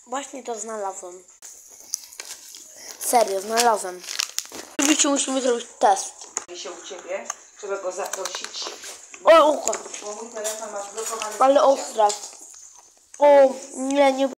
Właśnie to znalazłem. Serio, znalazłem. Oczywiście musimy zrobić test. się u ciebie, trzeba go zaprosić. O, ucha. Bo mój telefon ma zblokowany. Ale ostra. O, nie